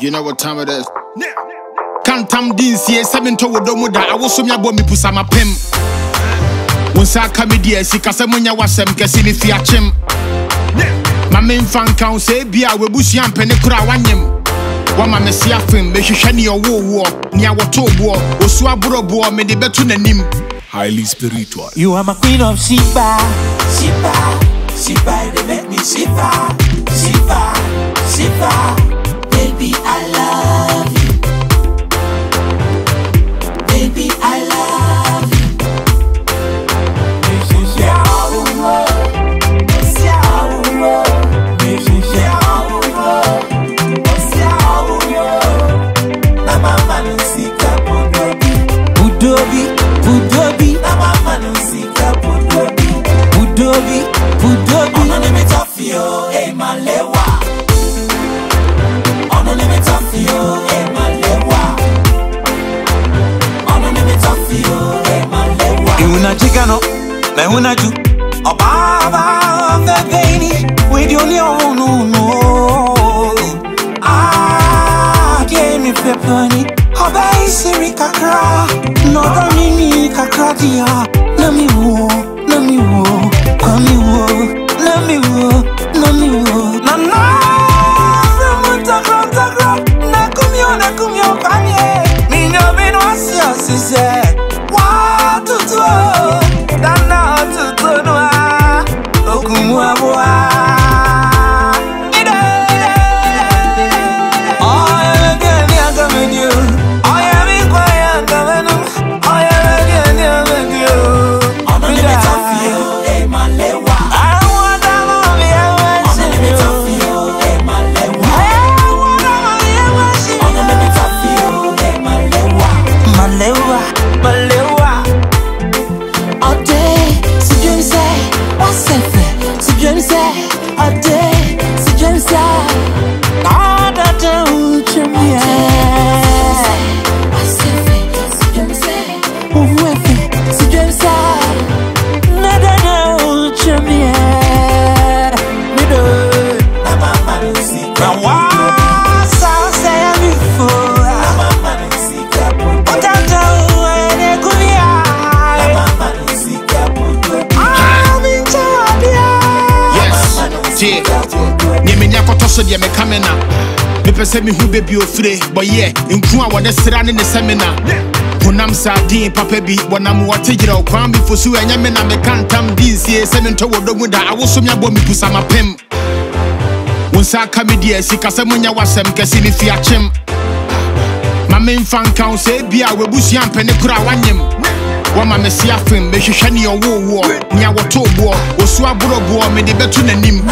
You know what time it is? Can't tam this year, 7 to Wodomuda. I was some yabo me pusama pim. Once I come here, see Casamunya was some Cassini Fiachim. My main fan count say, be a Webusian Penecura Wanyim. One my Messia film, make you shiny or war, near what to war, or Swaburo boar, made the better than him. Highly spiritual. You are my queen of Shiba. Shiba, Shiba, they make me Shiba. Shiba, Shiba. Baby, I love you. Baby, I love you. Budobi, Budobi, Budobi, Budobi. On the limit of you, hey Malewa. On the limit of you, hey Malewa. On the limit of you, hey Malewa. Iuna chikano, me una ju. Obaba, the baby, with your no. Ah, give me pepperoni. Obey Siri kakra, no domini kakra dia. Nami wo, kwami wo, nami wo. Na takra, na kumyo kanye. Minyo bino asise, wa tutu, dana tutu noa, okumwa boa. So they me coming up. Me person me who baby ofre, but yeah, in Kwa what the sran in the seminar. Punam sardine papa bi, wanam water jira kwam before so enya me na me can't tam this year 7 to Wodomuda. I was some yabo me pusama pim. Once I come here, see Casamunya was some Cassini Fiachim. My main fan count say, be a Webusian Penecura Wanyim. One my Messia film, make you shiny or war, near what to war, or Swaburo boar, made the better than him.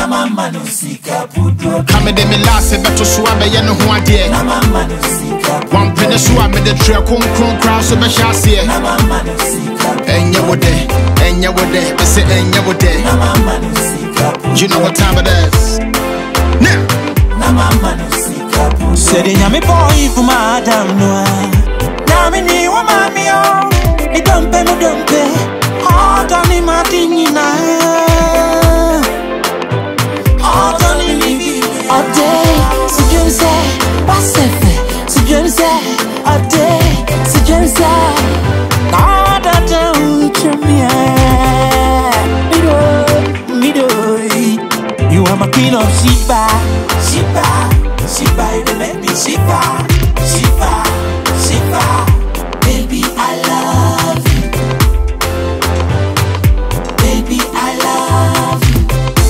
Come de me last, a better swab, and who are dear. One peninsula made the trail, crown, so much as here. And you were there, they say, and you were there. You know what time it is? Now, said in Yami boy for Madame Noir. Namini, what mammy, me don't pay. Hard on him, Martina. Hard on him, all day. So you say, what's it? So you say, all day. So you say, all that me do. You are my queen of Shiba. Shiba, you don't let me Shiba. Baby, I love you. Baby, I love you.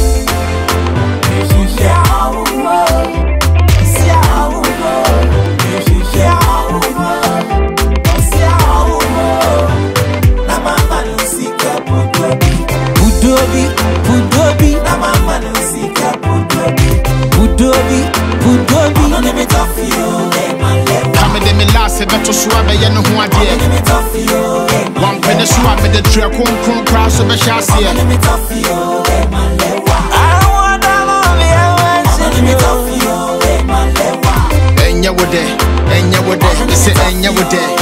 Budobi. Come de me last, a better swab, and who are dear. One penny swab, and the trail, crown, so much as here. I want to love you, and you were there, they say, and you were there.